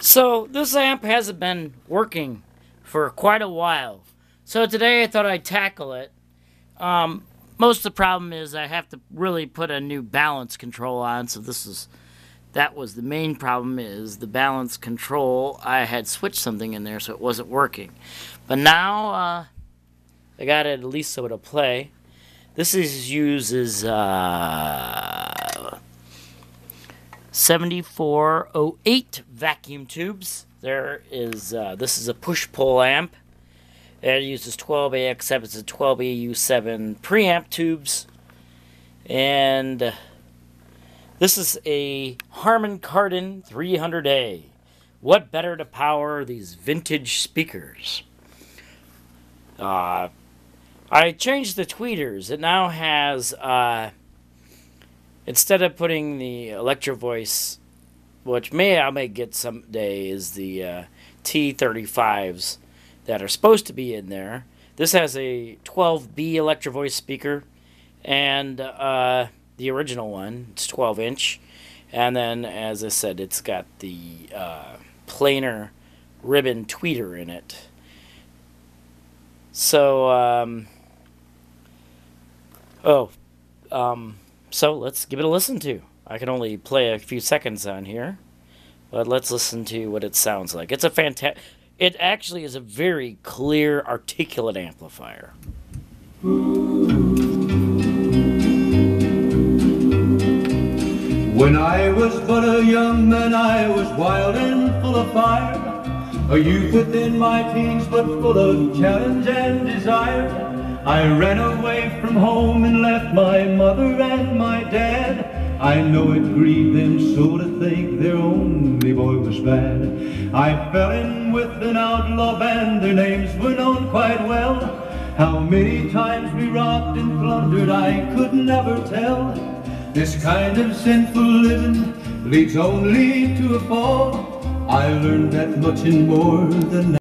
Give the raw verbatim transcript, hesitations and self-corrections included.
So this amp hasn't been working for quite a while. So today I thought I'd tackle it. Um, most of the problem is I have to really put a new balance control on. So this is, that was the main problem, is the balance control. I had switched something in there so it wasn't working. But now uh, I got it at least so it'll play. This is uses uh, seventy-four oh eight vacuum tubes. There is uh, this is a push-pull amp. It uses twelve A X seven, it's a twelve A U seven preamp tubes, and uh, this is a Harman Kardon three hundred A. What better to power these vintage speakers? Uh, I changed the tweeters. It now has uh, instead of putting the Electro Voice, which may I may get someday, is the uh, T thirty-fives that are supposed to be in there. This has a twelve B Electro Voice speaker, and uh, the original one, it's twelve inch, and then, as I said, it's got the uh, planar ribbon tweeter in it. So, um, oh, um, so let's give it a listen to. I can only play a few seconds on here, but let's listen to what it sounds like. It's a fantastic, it actually is a very clear, articulate amplifier. When I was but a young man, I was wild and full of fire, a youth within my teens, but full of challenge and desire. I ran away from home and left my mother and my dad. I know it grieved them so to think their only boy was bad. I fell in with an outlaw band, their names were known quite well. How many times we robbed and plundered I could never tell. This kind of sinful living leads only to a fall. I learned that much and more than that.